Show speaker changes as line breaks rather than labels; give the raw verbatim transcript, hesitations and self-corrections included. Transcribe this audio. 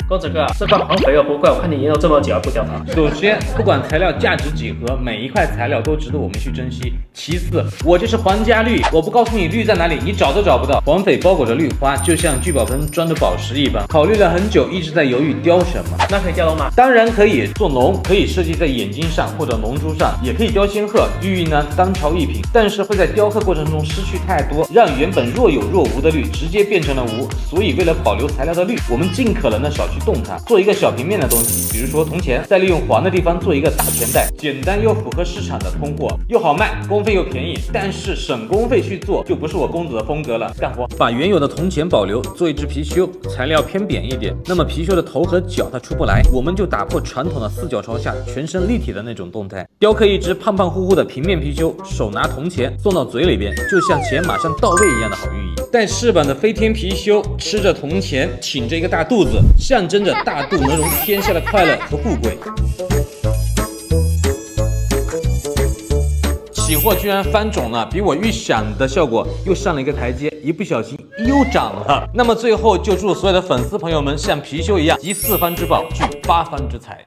公子哥，这块黄肥肉不贵，我看你研究这么久还不掉它。
首先，不管材料价值几何，每一块材料都值得我们去珍惜。其次，我这是皇家绿，我不告诉你绿在哪里，你找都找不到。黄绯包裹着绿花，就像聚宝盆装着宝石一般。考虑了很久，一直在犹豫雕什么。
那可以雕龙吗？
当然可以，做龙可以设计在眼睛上或者龙珠上，也可以雕仙鹤。寓意呢当朝一品，但是会在雕刻过程中失去太多，让原本若有若无的绿直接变成了无。所以为了保留材料的绿，我们尽可能的少去动它，做一个小平面的东西，比如说铜钱，再利用黄的地方做一个大钱袋，简单又符合市场的通货，又好卖，工费又便宜，但是省工费去做就不是我公子的风格了。干活，把原有的铜钱保留，做一只貔貅，材料偏扁一点，那么貔貅的头和脚它出不来，我们就打破传统的四脚朝下、全身立体的那种动态，雕刻一只胖胖乎乎的平面貔貅，手拿铜钱送到嘴里边，就像钱马上到位一样的好寓意。带饰板的飞天貔貅吃着铜钱，挺着一个大肚子，象征着大肚能容天下的快乐和富贵。起货居然翻种了，比我预想的效果又上了一个台阶，一不小心又涨了。那么最后就祝所有的粉丝朋友们像貔貅一样集四方之宝，聚八方之财。